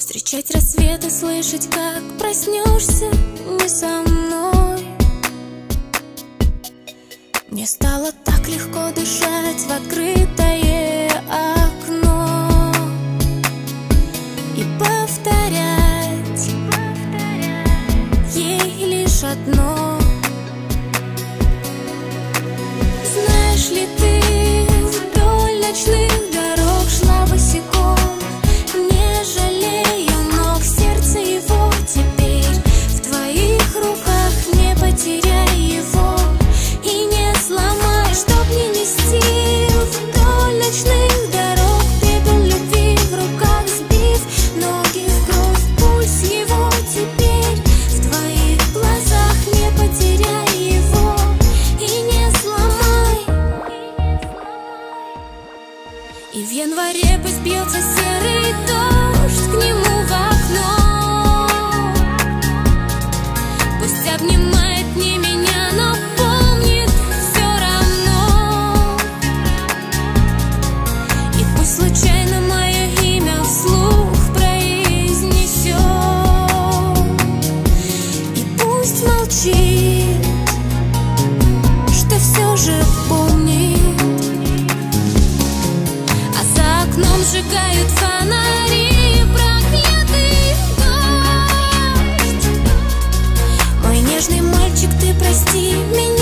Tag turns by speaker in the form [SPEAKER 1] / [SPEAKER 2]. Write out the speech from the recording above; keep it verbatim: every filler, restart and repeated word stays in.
[SPEAKER 1] Встречать рассвет и слышать, как проснешься не со мной. Мне стало так легко дышать в открытое окно и повторять ей лишь одно. Знаешь ли ты, вдоль ночных дорог шла босиком, не жалея ног, сердце его теперь в твоих руках. Не потеряй его и не сломай, чтоб не нести вдоль ночных дорог пепел любви в руках, сбив ноги в кровь. Пульс его теперь в твоих глазах. Не потеряй его и не сломай. И в январе пусть бьется серый дождь к нему в окно, пусть обнимает не меня, но помнит все равно. И пусть случайно мое имя вслух произнесет, и пусть молчит, что все же помнит. А за окном сжигают фонари, проклятый дождь. Мой нежный мальчик, ты прости меня.